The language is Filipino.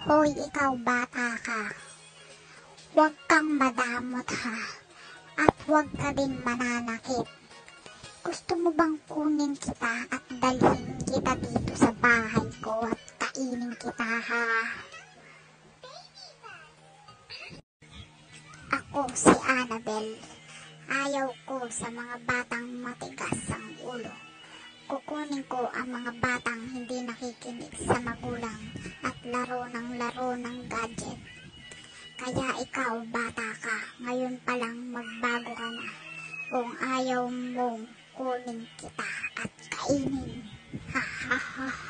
Hoy, ikaw bata ka, huwag kang madamot ha, at huwag ka din mananakit. Gusto mo bang kunin kita at dalhin kita dito sa bahay ko at kainin kita ha? Ako si Annabelle. Ayaw ko sa mga batang matigas ang ulo. Kukunin ko ang mga batang hindi nakikinig sa magulang at laro ng gadget. Kaya ikaw bata ka, ngayon pa lang magbago ka na. Kung ayaw mong kunin kita at kainin. Ha ha ha.